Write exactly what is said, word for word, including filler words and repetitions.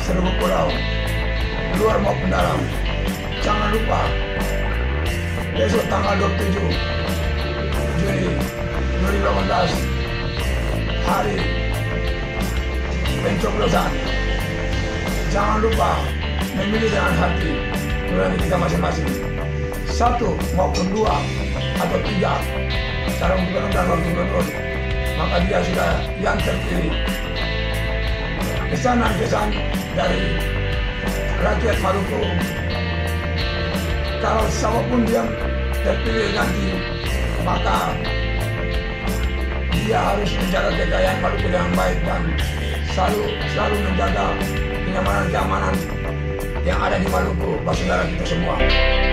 seluruh pulau, luar maupun dalam. Jangan lupa, besok tanggal dua puluh tujuh Juni dua ribu delapan belas, hari pencoblosan. Jangan lupa memilih dengan hati nurani kita masing-masing. Satu maupun dua atau tiga calon gubernur dan wakil gubernur, maka dia sudah yang terpilih. Pesanan-pesan dari rakyat Maluku, kalau siapapun dia terpilih nanti, maka dia harus menjaga kekayaan Maluku dengan baik dan selalu selalu menjaga kenyamanan keamanan yang ada di Maluku, saudara kita semua.